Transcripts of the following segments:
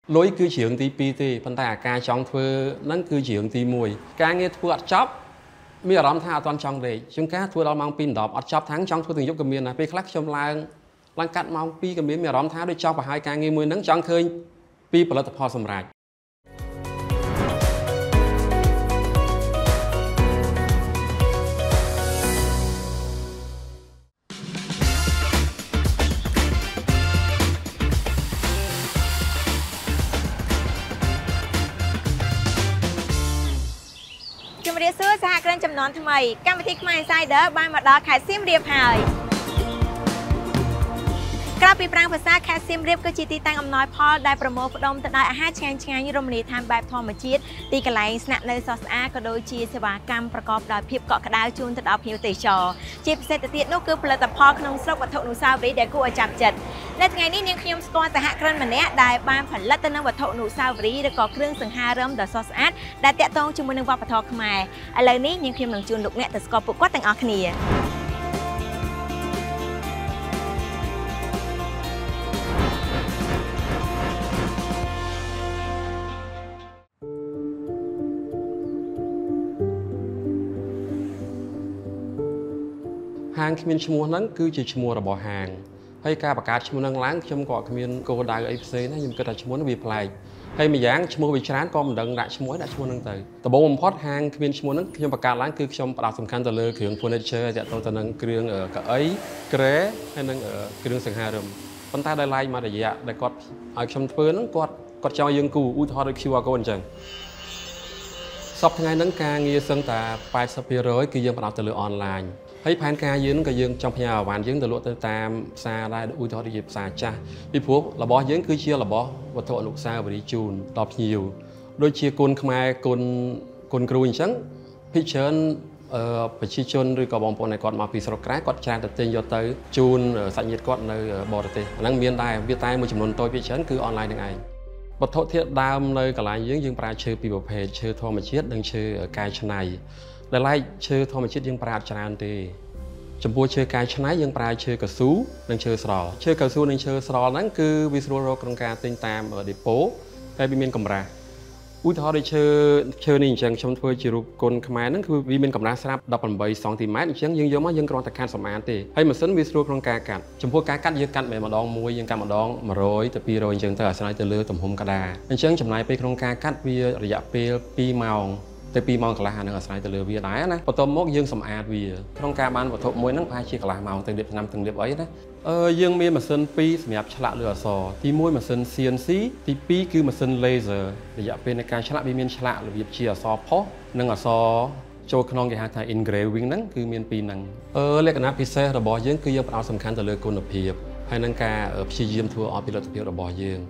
លុយគឺជារឿងទី2ទេប៉ុន្តែអាការចង់ធ្វើហ្នឹងគឺជារឿងទី1ការងារធ្វើអត់ចប់មានអារម្មណ៍ថាអត់ទាន់ចង់ដេកជាងការធ្វើដល់ម៉ោង 2:10 អត់ចប់ថាចង់ធ្វើទាំងយប់ក៏មានដែរពេលខ្លះខ្ញុំឡើងកាត់ម៉ោង 2ក៏មានអារម្មណ៍ថាដូចចង់បង្ហាញការងារមួយហ្នឹងចង់ឃើញពីផលិតផលសម្រាប់សួរសហគ្រិនចំនួនថ្មីកម្មវិធីខ្មែរ Insider បានមកដល់ខេត្តសៀមរាបហើយក្រៅពីប្រាង្គភាសាខេត្តសៀមរាបគឺជាទីតាំងអំណោយផលដែលប្រមូលផ្ដុំទៅដោយអាហារឆ្ងាញ់ៗរមណីយដ្ឋានបែបធម្មជាតិទីកន្លែងស្នាក់នៅស្រស់ស្អាតក៏ដូចជាសេវាកម្មប្រកបដោយភាពកក់ក្ដៅជូនទៅដល់ភ្ញៀវទេសចរជាពិសេសទៅទៀតនោះគឺផលិតផលក្នុងស្រុកវត្ថុអនុស្សាវរីយ៍ដែលគួរឲ្យចាប់ចិត្តនៅថ្ងៃនេះនាងខ្ញុំស្គាល់សហគ្រិនម្នាក់ដែលបានផលិតទៅនឹងវត្ថុអនុស្សាវរីយ៍ឬក៏គ្រឿងសង្ហារឹមដ៏ស្រស់ស្អាតដែលតាក់ទងជាមួយនឹងវប្បធម៌ខ្មែរឥឡូវនេះនាងខ្ញុំនឹងជួនលោកអ្នកទៅស្គាល់ពួកគាត់ទាំងអស់គ្នាហាងគ្មានឈ្មោះហ្នឹងគឺជាឈ្មោះរបស់ហាងហើយការបង្កើតឈ្មោះហ្នឹងឡើងខ្ញុំក៏គ្មានគោលដៅអីផ្សេងណាខ្ញុំគិតថាឈ្មោះហ្នឹងវាប្លែកហើយម្យ៉ាងឈ្មោះវាច្រើនក៏មិនដឹងដាក់ឈ្មោះហ្នឹងទៅដំបូងបំផុតហាងគ្មានឈ្មោះហ្នឹងខ្ញុំបង្កើតឡើងគឺខ្ញុំផ្ដោតសំខាន់ទៅលើគ្រឿង furniture ទាក់ទងទៅនឹងគ្រឿងកៅអីគ្រែហើយនឹងគ្រឿងសង្ហារឹមប៉ុន្តែដោយឡែកមករយៈដែលគាត់ឲ្យខ្ញុំធ្វើហ្នឹងគាត់ចង់យើងគូឧទាហរណ៍ដូច QR code អញ្ចឹងសប្តាហ៍ថ្ងៃហ្នឹងការងារសឹងតែ 80% គឺយើងផ្ដោតទៅលើអនឡាញហើយផែនការយើងក៏យើងចង់ផ្ញើអាវ៉ាន់យើងទៅលក់ទៅតាមផ្សារដែរឧទាហរណ៍ដូចជាផ្សារចាស់ពីព្រោះរបស់យើងគឺជារបស់វត្ថុអនុស្សាវរីយ៍ជូនដល់ភ្ញៀវដូចជាគុណខ្មែរគុណគ្រូអញ្ចឹងភិជាច្រើនប្រជាជនឬក៏បងប្អូនដែលគាត់មកពីស្រុកក្រៅគាត់ច្រើនតែទិញយកទៅជូនសាច់ញាតិគាត់នៅបរទេសហ្នឹងមានដែរវាតែមួយចំនួនតូចភាគច្រើនគឺអនឡាញនឹងឯងវត្ថុធាតុដើមនៅកន្លែងយើងប្រើឈើពីរប្រភេទឈើធម្មជាតិនិងឈើកែច្នៃដែលឡែកឈើធម្មជាតិយើងប្រើអត់ច្រើនទេចំពោះឈើកែច្នៃយើងប្រើឈើកៅស៊ូនិងឈើស្រល់ឈើកៅស៊ូនិងឈើស្រល់ហ្នឹងគឺវាស្រួលរកក្នុងការទិញតាមដេប៉ូហើយវាមានកម្រាស់ឧទាហរណ៍ដូចឈើនេះអញ្ចឹងខ្ញុំធ្វើជារូបគុណខ្មែរហ្នឹងគឺវាមានកម្រាស់ស្រាប់18សង់ទីម៉ែត្រអញ្ចឹងយើងយកមកយើងគ្រាន់តែកាត់សម្អាតទេហើយម៉ាស៊ីនវាស្រួលក្នុងការកាត់ចំពោះការកាត់យើងកាត់មិនម្ដងមួយយើងកាត់ម្ដង100ទៅ200អញ្ចឹងទៅអាស្រ័យទៅលើទំហំក្តារអញ្ចឹងចំណាយពេលក្នុងការកាត់វារយៈពេល2ម៉ោងទៅ2ម៉ោងកន្លះអានឹងអាស្រ័យទៅលើវាដែរណាបន្ទាប់មកយើងសម្អាតវាក្នុងការបានវត្ថុមួយហ្នឹងប្រហែលជាកន្លះម៉ោងទៅលាបថ្នាំទាំងលាបអីណាយើងមានម៉ាស៊ីន2សម្រាប់ឆ្លាក់លើអក្សរទី1ម៉ាស៊ីន CNC ទី2គឺម៉ាស៊ីន laser រយៈពេលនៃការឆ្លាក់វាមានឆ្លាក់របៀបជាអក្សរផុសនិងអក្សរចូលក្នុងគេហៅថា engraving ហ្នឹងគឺមាន2ហ្នឹងលក្ខណៈពិសេសរបស់យើងគឺយើងផ្ដោតសំខាន់ទៅលើគុណភាពហើយនឹងការព្យាយាមធ្វើឲ្យផលិតភាពរបស់យើង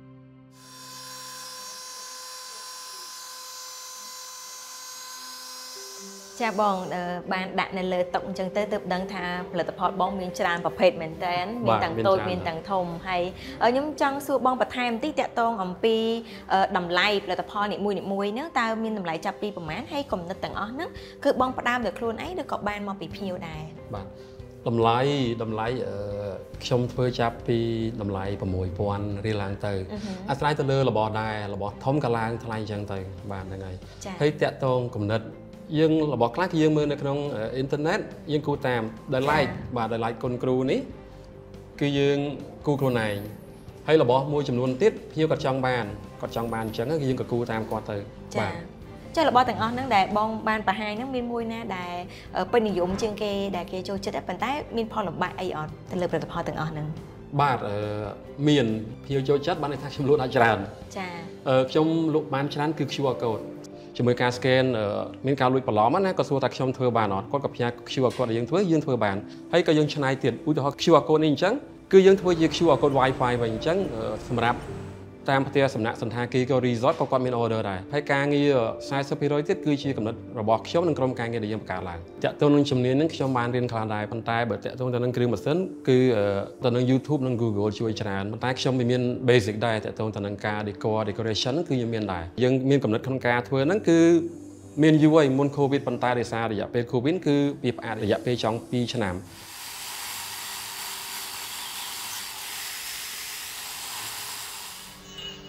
ចាបងបានដាក់នៅលើតុអញ្ចឹងទៅទើបដឹងថាផលិតផលបងមានច្រើនប្រភេទមែនតើមានទាំងតូចមានទាំងធំហើយខ្ញុំចង់សួរបងបន្ថែមបន្តិចតាក់ទងអំពីតម្លៃផលិតផលនីមួយហ្នឹងតើមានតម្លៃចាប់ពីប្រមាណហើយគំនិតទាំងអស់ហ្នឹងគឺបងផ្ដើមដោយខ្លួនឯងឬក៏បានមកពីភ្ញៀវដែរបាទតម្លៃខ្ញុំធ្វើចាប់ពីតម្លៃ 6000 រៀលឡើងទៅអាស្រ័យទៅលើរបស់ដែររបស់ធំក៏ឡើងថ្លៃអញ្ចឹងទៅបាទហ្នឹងហើយហើយតាក់ទងគំនិតយើងរបស់ខ្លះគឺយើងមើលនៅក្នុងអ៊ីនធឺណិតយើងគូតាមដោយឡែកបាទដោយឡែកគុណគ្រូនេះគឺយើងគូខ្លួនឯងហើយរបស់មួយចំនួនទៀតភ្ញៀវគាត់ចង់បានអញ្ចឹងគឺយើងក៏គូតាមគាត់ទៅបាទចារបស់ទាំងអស់ហ្នឹងដែលបងបានបង្ហាញហ្នឹងមានមួយណាដែលពេញនិយមជាងគេដែលគេចូលចិត្តប៉ុន្តែមានផលលំបាកអីអត់ទៅលើផលិតផលទាំងអស់ហ្នឹងបាទមានភ្ញៀវចូលចិត្តបានន័យថាខ្ញុំលក់ដល់ច្រើនចាខ្ញុំលក់បានច្រើនគឺ QR codeជាមួយការ scan មានការលួចបន្លំណាក៏សួរថាខ្ញុំធ្វើបានអត់គាត់ក៏ផ្ញើ QR code ឲ្យយើងធ្វើបានហើយក៏យើងឆ្នៃទៀតឧទាហរណ៍ QR code នេះអញ្ចឹងគឺយើងធ្វើជា QR code Wi-Fi វិញអញ្ចឹងសម្រាប់តាមផ្ទះសំណាក់សន្តាគារក៏ resort ក៏គាត់មាន order ដែរហើយការងារ 40% ទៀតគឺជាកំណត់របស់ខ្ញុំនិងក្រុមការងារដែលយើងបង្កើតឡើងតាក់ទងនឹងជំនាញហ្នឹងខ្ញុំបានរៀនខ្លះដែរប៉ុន្តែបើតាក់ទងទៅនឹងគ្រឿងម៉ាស៊ីនគឺទៅនឹង YouTube និង Google ជួយច្រើនប៉ុន្តែខ្ញុំមាន basic ដែរតាក់ទងទៅនឹងការ decoration គឺខ្ញុំមានដែរយើងមានកំណត់ក្នុងការធ្វើហ្នឹងគឺមានយូរហើយមុន COVID ប៉ុន្តែដោយសាររយៈពេល COVID គឺវាផ្អាករយៈពេលចង់2ឆ្នាំ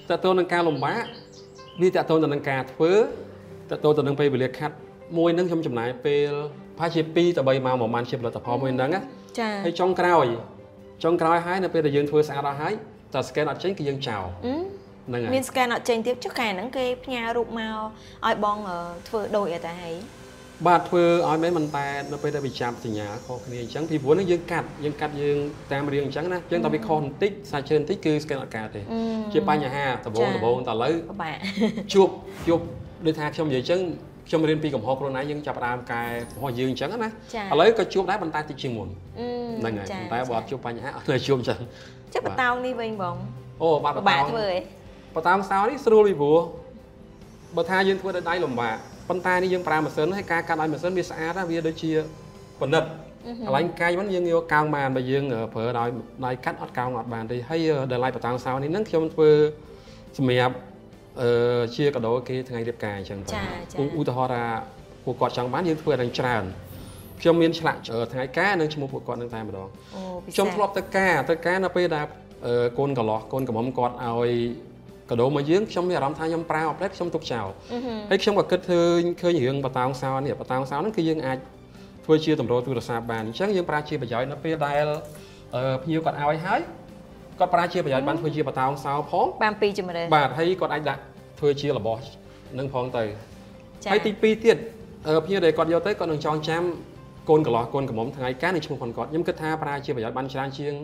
តើតើនឹងការលំបាកវាតើតើនឹងការធ្វើតើតើនឹងពេលវេលាខាត់មួយហ្នឹងខ្ញុំចំណាយពេលប្រហែលជា2ទៅ3ម៉ោងប្រហែលជាផលិតផលមួយហ្នឹងណាចាហើយចុងក្រោយហើយនៅពេលដែលយើងធ្វើស្អាតអស់ហើយតើ scan អត់ចេញគឺយើងចោលហ្នឹងហើយមាន scan អត់ចេញទៀតចុះកាលហ្នឹងគេផ្ញើរូបមកឲ្យបងធ្វើដូចអត់តែហើយបាទធ្វើឲ្យមែនមិនតែនៅពេលដែលវាចាប់សញ្ញាខុសគ្នាអញ្ចឹងពីព្រោះហ្នឹងយើងកាត់យើងតាមរៀងអញ្ចឹងណាយើងតែវាខុសបន្តិចសាច់ជើបន្តិចគឺ scan អត់កើតទេជាបញ្ហាដំបូងតឥឡូវពិបាកជួបដូចថាខ្ញុំនិយាយអញ្ចឹងខ្ញុំរៀនពីកំហុសខ្លួនឯងយើងចាប់ផ្ដើមកែកំហុសយើងអញ្ចឹងណាឥឡូវក៏ជួបដែរប៉ុន្តែតិចជាងមុនហ្នឹងហើយប៉ុន្តែបើអត់ជួបបញ្ហាអត់ទៅជួបអញ្ចឹងចុះបតោងនេះវិញបងអូបាទបតោងធ្វើបតោងសោនេះស្រួលពីព្រោះបើថាយើងធ្វើដោយដៃលំបាកប៉ុន្តែនេះយើងប្រើម៉ាស៊ីនហើយការកាត់ឲ្យម៉ាស៊ីនវាស្អាតវាដូចជាប៉និតកន្លែងកាយហ្នឹងយើងយកកោងបានបើយើងប្រើដោយដៃកាត់អត់កោងអត់បានទេហើយដល់ឡៃបតោងសោនេះហ្នឹងខ្ញុំធ្វើសម្រាប់ជាកដោគេថ្ងៃរៀបការអញ្ចឹងឧទាហរណ៍ថាពួកគាត់ចង់បានយើងធ្វើឲ្យច្រើនខ្ញុំមានឆ្លាក់ថ្ងៃការនិងឈ្មោះពួកគាត់នឹងតែម្ដងខ្ញុំធ្លាប់ទៅការនៅពេលដែលកូនកន្លោះកូនកំមុំគាត់ឲ្យកដោមកយើងខ្ញុំមានអារម្មណ៍ថាខ្ញុំប្រើអត់ដែរខ្ញុំទុកចោលហើយខ្ញុំក៏គិតឃើញរឿងបតោងសោនេះបតោងសោហ្នឹងគឺយើងអាចធ្វើជាតម្រូវទូរស័ព្ទបានអញ្ចឹងយើងប្រើជាប្រយោជន៍នៅពេលដែលភ្ញៀវគាត់ឲ្យហើយគាត់ប្រើជាប្រយោជន៍បានធ្វើជាបតោងសោផងបានពីជំរឿបាទហើយគាត់អាចដាក់ធ្វើជារបស់នឹងផងទៅហើយទី2ទៀតភ្ញៀវដែលគាត់យកទៅគាត់នឹងចងចាំកូនកន្លោះកូនកំមុំថ្ងៃការនៃឈ្មោះគាត់ខ្ញុំគិតថាប្រើជាប្រយោជន៍បានច្រើនជាង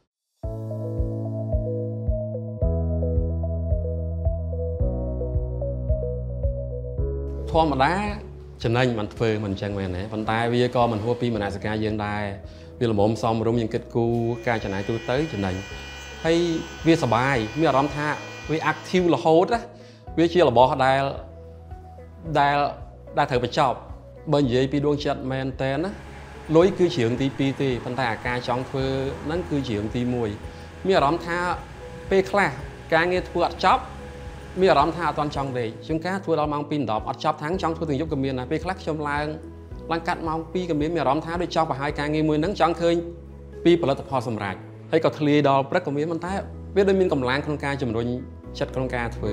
ធម្មតាចំណេញមិនធ្វើមិនអញ្ចឹងមែនទេប៉ុន្តែវាក៏មិនហួសពីមនសិការយើងដែរវាល្មមសមរម្យយើងគិតគូរការចំណាយទូទៅចំណេញហើយវាសប្បាយមានអារម្មណ៍ថាវា active រហូតណាវាជារបស់ដែលត្រូវបញ្ចប់បើនិយាយពីដួងចិត្តមែនតើណាលុយគឺជារឿងទី2ទេប៉ុន្តែអាការចង់ធ្វើហ្នឹងគឺជារឿងទី1មានអារម្មណ៍ថាពេលខ្លះការងារធ្វើអត់ចប់មានអារម្មណ៍ថាអត់ទាន់ចង់រែកជាងការធ្វើដល់ម៉ោង2:10អត់ចប់ថាចង់ធ្វើទាំងយប់ក៏មានដែរពេលខ្លះខ្ញុំឡើងកាត់ម៉ោង2ក៏មានអារម្មណ៍ថាដូចចង់បង្ហាញការងារមួយហ្នឹងចង់ឃើញពីផលិតផលសម្រាប់ហើយក៏ធ្លាយដល់ព្រឹកក៏មានប៉ុន្តែវាដូចមានកម្លាំងក្នុងការជំរុញចិត្តក្នុងការធ្វើ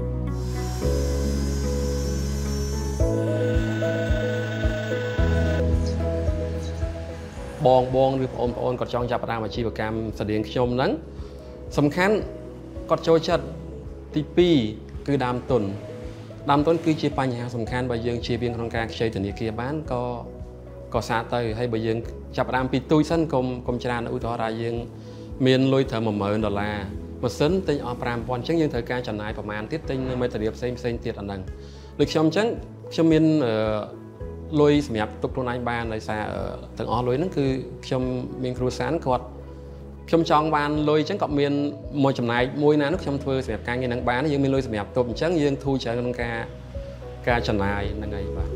បងឬបងប្អូនគាត់ចង់ចាប់ផ្ដើមអាជីវកម្មស្តៀងខ្ញុំហ្នឹងសំខាន់គាត់ចូលចិត្តទី2គឺដើមទុនគឺជាបញ្ហាសំខាន់បើយើងជៀសវាងក្នុងការខ្ចីធនាគារបានក៏សាកទៅហើយបើយើងចាប់ផ្ដើមពីទូចសិនកុំច្រើនឧទាហរណ៍ថាយើងមានលុយត្រឹម$10000ម៉ាស៊ីនទិញអស់5000អញ្ចឹងយើងត្រូវការចំណាយប្រមាណទៀតទិញនៅមេតារីផ្សេងទៀតអាហ្នឹងដូចខ្ញុំអញ្ចឹងខ្ញុំមានលុយសម្រាប់ទុកខ្លួនឯងបានដោយសារទាំងអស់លុយហ្នឹងគឺខ្ញុំមានគ្រួសារគាត់ខ្ញុំចង់បានលុយអញ្ចឹងក៏មានមួយចំណែកមួយណានោះខ្ញុំធ្វើសម្រាប់ការងារហ្នឹងបានយើងមានលុយសម្រាប់ទប់អញ្ចឹងយើងធូរច្រើនក្នុងការចំណាយហ្នឹងហើយបាទ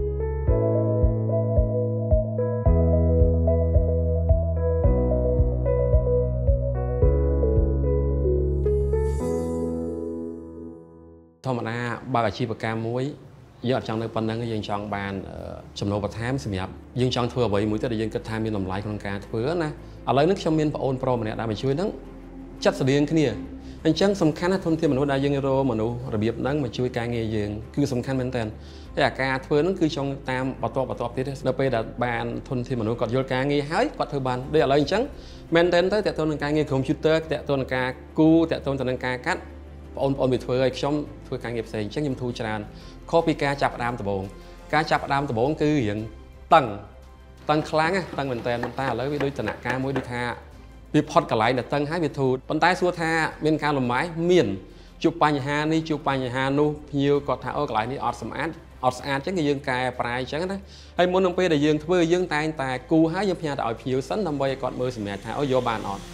ធម្មតាបើអាជីវកម្មមួយយើងអត់ចង់នៅប៉ុណ្្នឹងយើងចង់បានចំណូលបន្ថែមសម្រាប់យើងចង់ធ្វើអ្វីមួយទៅដែលយើងគិតថាមានតម្លៃក្នុងការធ្វើណាឥឡូវនេះខ្ញុំមានប្អូនប្រុសម្នាក់ដែលមកជួយហ្នឹងចិត្តស្តៀងគ្នាអញ្ចឹងសំខាន់ណាស់ធនធានមនុស្សដែលយើងរកមនុស្សរបៀបហ្នឹងមកជួយការងារយើងគឺសំខាន់មែនតើហើយអាការធ្វើហ្នឹងគឺចង់តាមបន្ទាប់ទៀតនៅពេលដែលបានធនធានមនុស្សគាត់យល់ការងារហើយគាត់ធ្វើបានដូចឥឡូវអញ្ចឹងមែនតើទៅតើតើនឹងការងារ computer តើតើនឹងការគូតើតើនឹងការកាត់បងប្អូនវាធ្វើឲ្យខ្ញុំធ្វើការងារផ្សេងអញ្ចឹងខ្ញុំធូរច្រើនខុសពីការចាប់ផ្ដើមដំបូងគឺរៀងតឹងខ្លាំងតឹងមែនតើប៉ុន្តែឥឡូវវាដូចដំណាក់កាលមួយដូចថាវាផុតកន្លែងដែលតឹងហើយវាធូរប៉ុន្តែសួរថាមានការលំបាកមានជួបបញ្ហានេះជួបបញ្ហានោះភ្ញៀវគាត់ថាអូកន្លែងនេះអត់ស្អាតអញ្ចឹងគឺយើងកែប្រែអញ្ចឹងណាហើយមុននឹងពេលដែលយើងធ្វើយើងតែងតែគូហើយយើងផ្ញើទៅឲ្យភ្ញៀវសិនដើម្បីឲ្យគាត់មើលសម្រាប់ថាអូយកបានអត់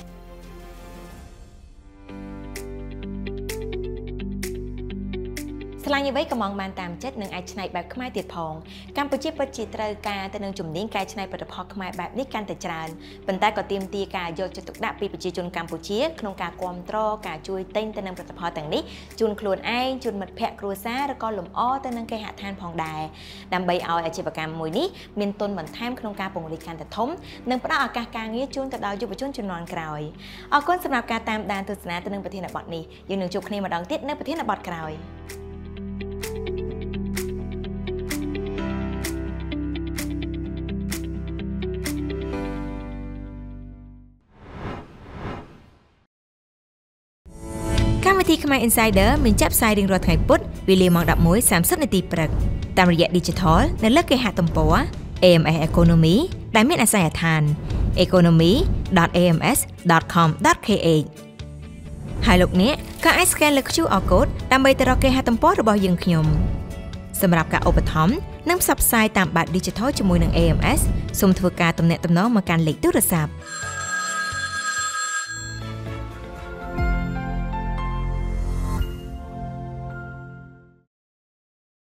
ស្លាញ់អ្វីក៏មកបានតាមចិត្តនឹងអាចឆ្នៃបែបខ្មែរទៀតផងកម្ពុជាពិតជាត្រូវការទៅនឹងជំនាញកែច្នៃផលិតផលខ្មែរបែបនេះកាន់តែច្រើនប៉ុន្តែក៏ទាមទារការយកចិត្តទុកដាក់ពីប្រជាជនកម្ពុជាក្នុងការគាំទ្រការជួយទិញទៅនឹងផលិតផលទាំងនេះជូនខ្លួនឯងជូនមិត្តភ័ក្តិគ្រួសារឬក៏លំអទៅនឹងគេហដ្ឋានផងដែរដើម្បីឲ្យអាជីវកម្មមួយនេះមានទុនបន្ថែមក្នុងការពង្រីកកាន់តែធំនិងផ្ដល់ឱកាសការងារជូនទៅដល់យុវជនជំនាន់ក្រោយអរគុណសម្រាប់ការតាមដានទស្សនាទៅនឹងប្រធានបទនេះយើងនឹងជួបគ្នាម្ដងទៀតនៅប្រធានបទក្រោយកម្មវិធីខ្មែរ Insider មានចាប់ផ្សាយរៀងរាល់ថ្ងៃពុធវេលាម៉ោង 11:30 នាទីព្រឹកតាមរយៈ Digital នៅលើគេហទំព័រ AMS Economy ដែលមានអាសយដ្ឋាន economy.ams.com.kh ហើយលោកអ្នកក៏អាច scan លើ QR code ដើម្បីទៅរកគេហទំព័ររបស់យើងខ្ញុំសម្រាប់ការឧបត្ថម្ភនិងផ្សព្វផ្សាយតាមបែប Digital ជាមួយនឹង AMS សូមធ្វើការទំនាក់ទំនងមកកាន់លេខទូរស័ព្ទ